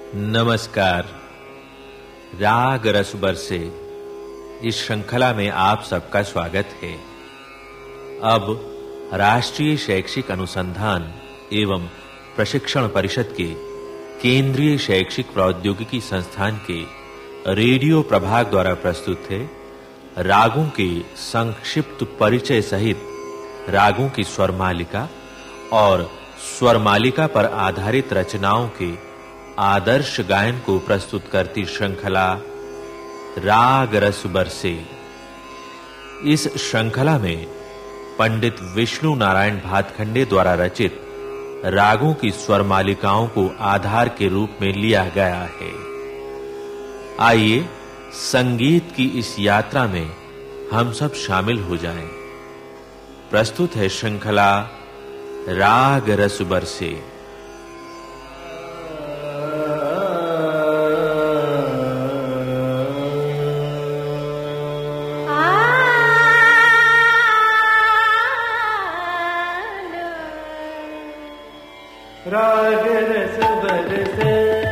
नमस्कार। राग रस बरसे इस श्रृंखला में आप सबका स्वागत है। अब राष्ट्रीय शैक्षिक अनुसंधान एवं प्रशिक्षण परिषद के केंद्रीय शैक्षिक प्रौद्योगिकी संस्थान के रेडियो प्रभाग द्वारा प्रस्तुत है रागों के संक्षिप्त परिचय सहित रागों की स्वरमालिका और स्वरमालिका पर आधारित रचनाओं के आदर्श गायन को प्रस्तुत करती श्रृंखला राग रस बरसे। इस श्रृंखला में पंडित विष्णु नारायण भातखंडे द्वारा रचित रागों की स्वरमालिकाओं को आधार के रूप में लिया गया है। आइए संगीत की इस यात्रा में हम सब शामिल हो जाएं। प्रस्तुत है श्रृंखला राग रस बरसे। राग रस बरसे,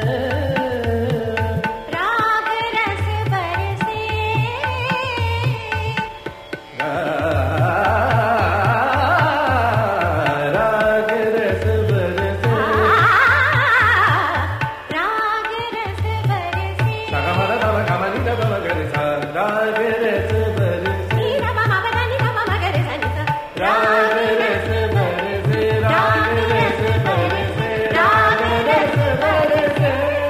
राग रस बरसे, राग रस बरसे, राग रस बरसे, सगमर तम कमनि तम गरि सा, राग रस बरसे, नीरा मम गनि मम मगरि सनि सा, राग रस बरसे, राग रस बरसे, राग रस बरसे।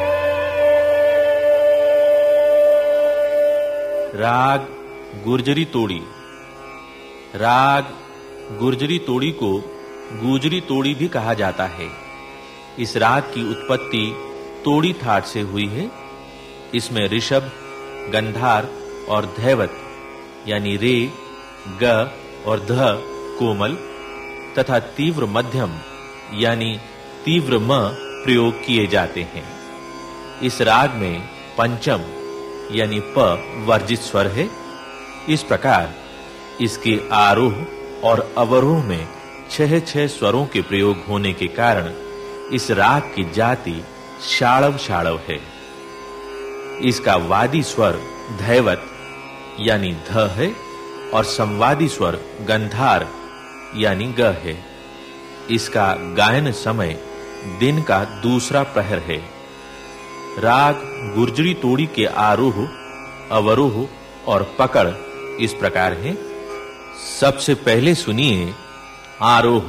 राग गुर्जरी तोड़ी। राग गुर्जरी तोड़ी को गुजरी तोड़ी भी कहा जाता है। इस राग की उत्पत्ति तोड़ी थाट से हुई है। इसमें ऋषभ, गंधार और धैवत यानी रे, ग और ध कोमल तथा तीव्र मध्यम यानी तीव्र म प्रयोग किए जाते हैं। इस राग में पंचम यानी प वर्जित स्वर है। इस प्रकार इसके आरोह और अवरोह में 6 स्वरों के प्रयोग होने के कारण इस राग की जाति शाड़व शाड़व है। इसका वादी स्वर धैवत यानी ध है और संवादी स्वर गंधार यानी ग है। इसका गायन समय दिन का दूसरा प्रहर है। राग गुर्जरी तोड़ी के आरोह, अवरोह और पकड़ इस प्रकार है। सबसे पहले सुनिए आरोह।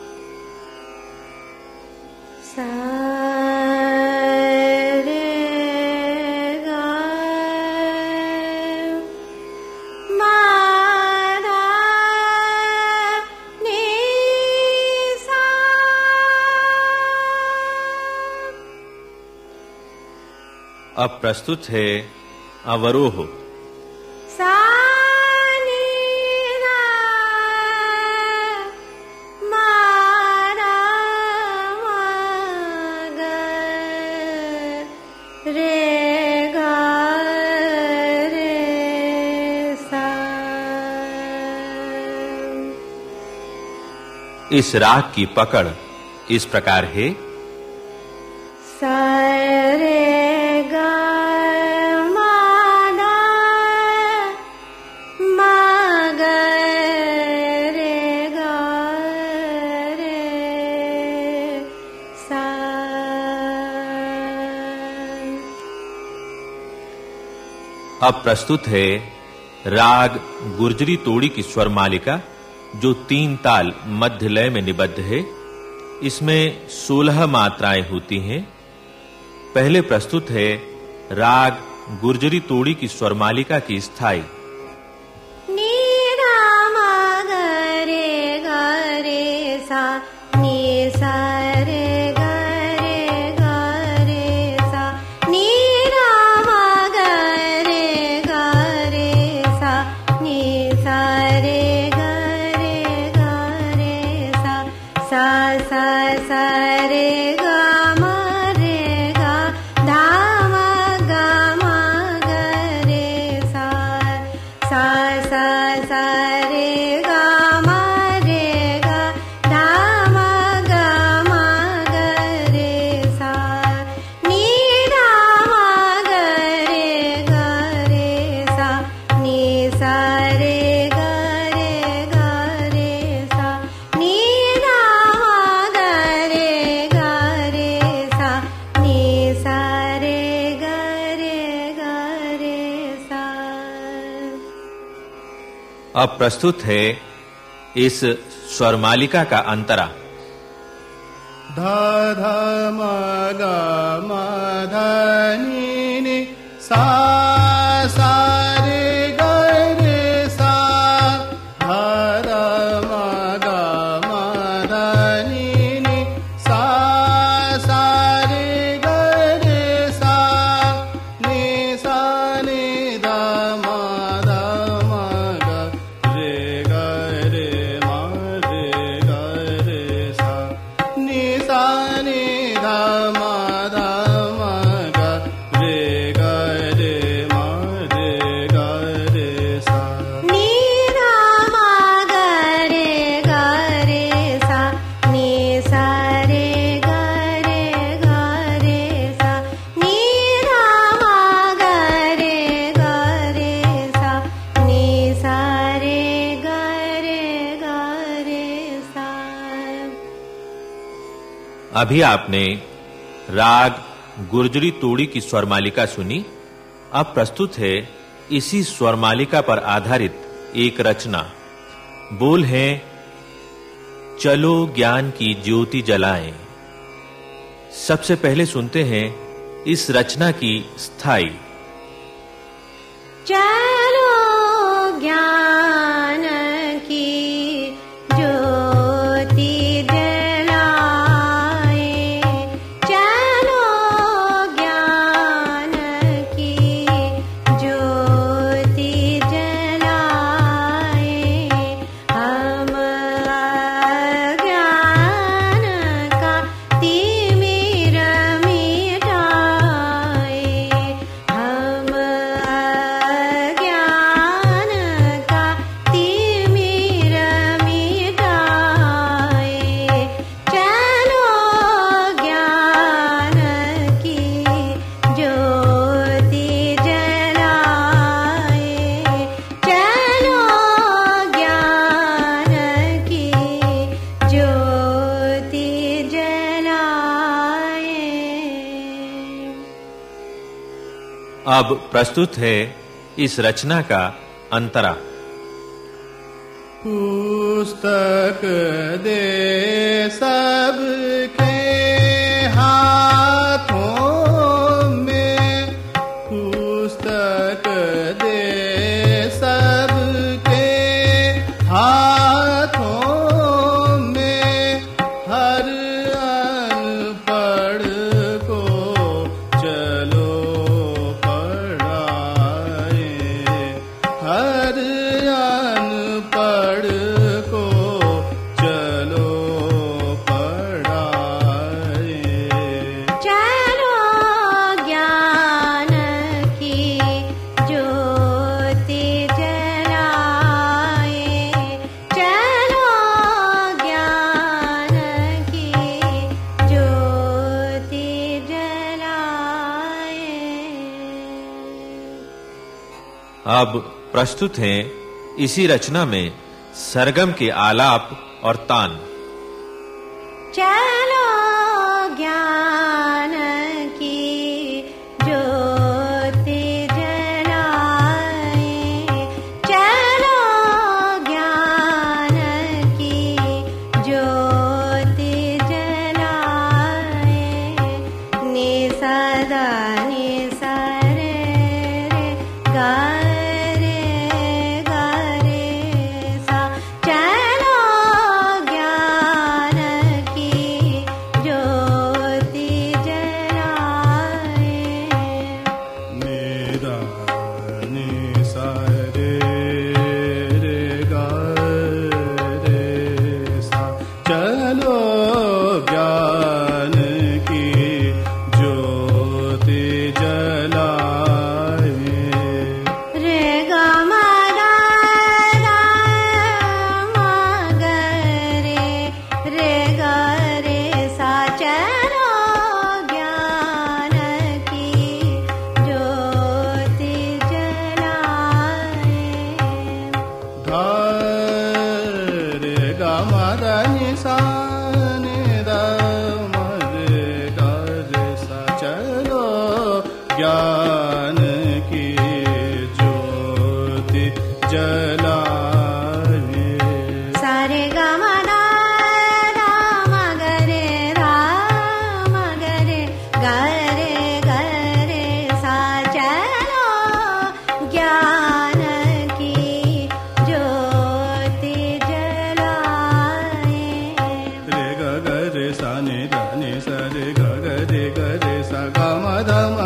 सा रे गा मा धा नी सा। अब प्रस्तुत है अवरोह। सा नी धा मा धा मा ग रे गा रे सा। इस राग की पकड़ इस प्रकार है। सा रे गा मा धा मा ग रे गा रे सा। अब प्रस्तुत है राग गुर्जरी तोड़ी की स्वर मालिका जो 3 ताल मध्य लय में निबद्ध है। इसमें 16 मात्राएं होती हैं। पहले प्रस्तुत है राग गुर्जरी तोड़ी की स्वर मालिका की स्थाई। नी रा मा ग रे सा नी सा रे ग रे सा। नी रा मा ग रे सा नी सा रे ग रे सा। सा सा रे ग मा रे गा धा मा ग मा ग रे सा। सा सा रे गा मा रे गा धा अब प्रस्तुत है इस स्वरमालिका का अंतरा। धा धा म ग म ध नि नि सा सा रे ग रे सा धा धा म ग म ध नि नि सा सा रे ग रे सा नि सा नि ध म ध म ग रे ग रे म रे ग रे सा नि सा नि ध म ध म ग रे ग रे म रे ग रे सा नी धा म ग रे ग रे सा नी सा रे ग रे ग रे सा नी धा म ग रे ग रे सा नी सा रे ग रे ग रे सा। अभी आपने राग गुर्जरी तोड़ी की स्वरमालिका सुनी। अब प्रस्तुत है इसी स्वरमालिका पर आधारित एक रचना। बोल है चलो ज्ञान की ज्योति जलाएं। सबसे पहले सुनते हैं इस रचना की स्थाई। चलो ज्ञान की ज्योति जलाए चलो ज्ञान की ज्योति जलाए हम अज्ञान का तिमिर मिटाए हम अज्ञान का तिमिर मिटाए चलो ज्ञान की ज्योति जलाए चलो ज्ञान की ज्योति जलाए। अब प्रस्तुत है इस रचना का अंतरा। पुस्तक दे सबके हाथों में पुस्तक दे सबके हाथों में हर अनपढ़ को चलो पढ़ाए हर अनपढ़ को चलो पढ़ाए चलो ज्ञान की ज्योति जलाए चलो ज्ञान की ज्योति जलाए। अब प्रस्तुत हैं इसी रचना में सरगम के आलाप और तान। चलो ज्ञान की ज्योति जलाए चलो ज्ञान की ज्योति जलाए नि सदा नि सा रे रे गा रे गा रे सा चलो ज्ञान की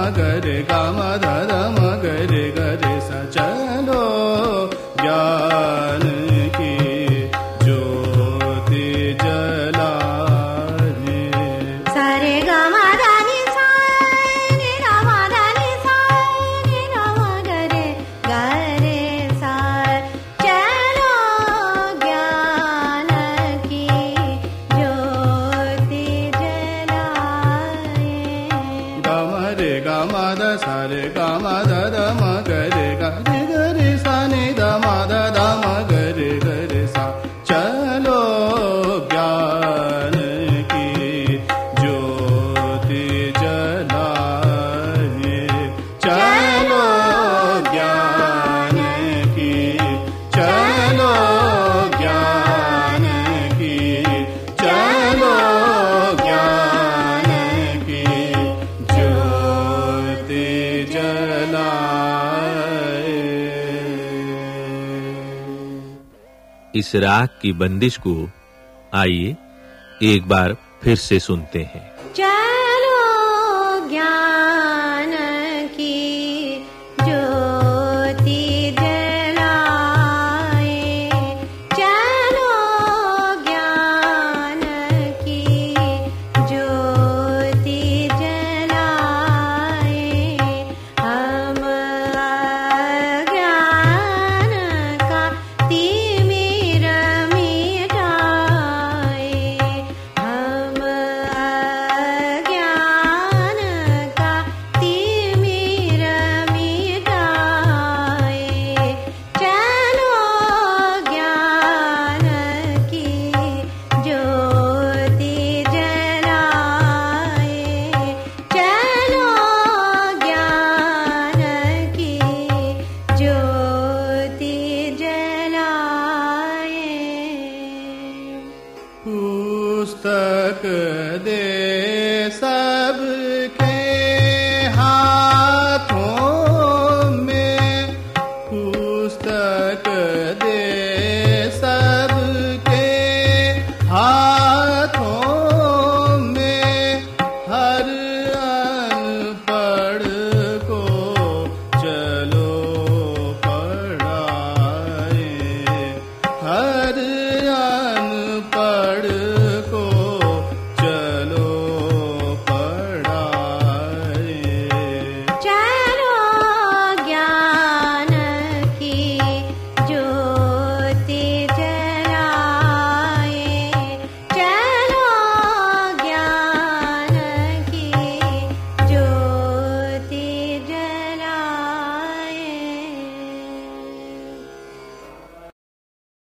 गरे गा म ध ध म गरे गरे सा चलो ज्ञान की ज्योति जलाने सारे गा म ध नि सा नि ध म ध नि सा नि ध म गरे गरे सा चलो ज्ञान की ज्योति जलाए गा म रे गा म ध सा रे गा म ध ध म गरे गा रे गरे सा नि ध म ध ध म गरे गरे सा चलो ज्ञान की ज्योति जलाए चलो ज्ञान की चलो ज्ञान की चलो ज्ञान की ज्योति जलाए। इस राग की बंदिश को आइए एक बार फिर से सुनते हैं। चलो ज्ञान की ज्योति जलाए चलो ज्ञान की ज्योति जलाए हम अज्ञान का तिमिर मिटाए हम अज्ञान का तिमिर मिटाए चलो ज्ञान की ज्योति जलाए चलो ज्ञान की ज्योति जलाए पुस्तक दे सब